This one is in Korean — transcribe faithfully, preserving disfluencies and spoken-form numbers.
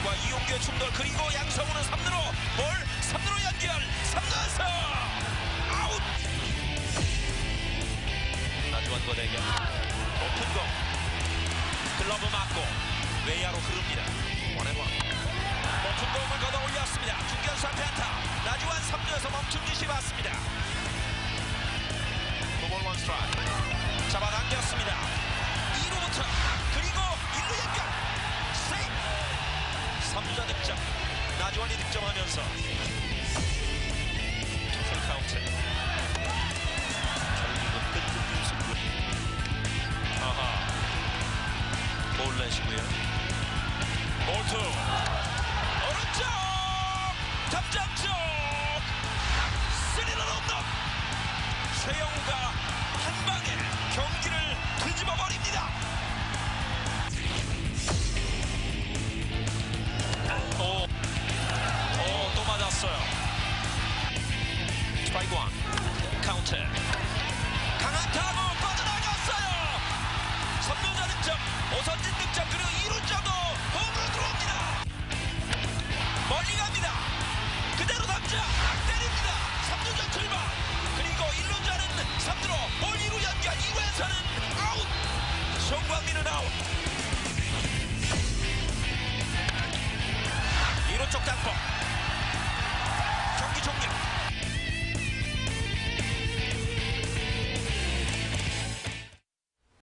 이루와 이용규의 충돌 그리고 양성우는 삼 루로 볼 삼 루로 연결 삼 루에서 아웃. 나주환과 대결 높은 공 글러브 맞고 외야로 흐릅니다. 원앤원 높은 공을 걷어 올렸습니다. 중견수 앞에 안타. 나주환 삼 루에서 멈춤 지시 받습니다. 투볼 원 스트라이크 잡아당겼습니다. 이 루부터 그리고 일 루 연결 세이브. 삼 주자 득점. 나주환이 득점하면서 투풀 카운트. 결국은 끝끝 승부. 아하 볼 내시고요. 볼투 오른쪽 탑장 쪽 스리런 홈런. 최영우가 한 방에 경기를 뒤집어 버립니다. 오, 오, 또 맞았어요. 스트라이크 원 카운트. 강한 타구 빠져나갔어요. 삼 루자 득점, 오선진 득점, 그리고 이 루자도 홈으로 들어옵니다. 멀리 갑니다. 그대로 담자 때립니다. 삼 루자 출발. 그리고 일 루자는 삼 루로 볼 이 루 연결. 이 루에서는 아웃. 송광민은 아웃. 이 루 쪽 땅볼